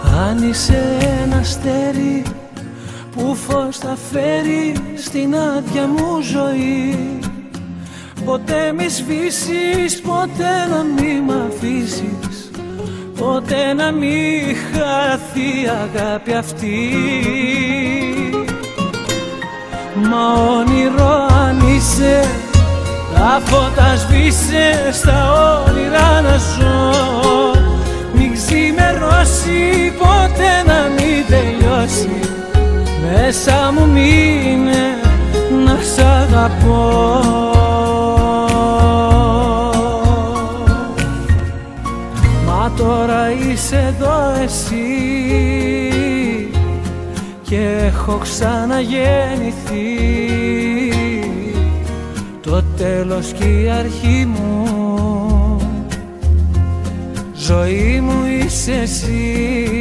Αν είσαι ένα αστέρι που φως θα φέρει στην άδεια μου ζωή, ποτέ μη σβήσεις, ποτέ να μη μ' αφήσεις, ποτέ να μη χαθεί η αγάπη αυτή. Μα όνειρο αν είσαι, τα φώτα σβήσε, στα όνειρα να ζω. Μην ξημερώσει, ποτέ να μην τελειώσει, μέσα μου μείνε να σ' αγαπώ. Μα τώρα είσαι εδώ εσύ και έχω ξαναγεννηθεί, το τέλος και η αρχή μου, ζωή μου είσαι εσύ.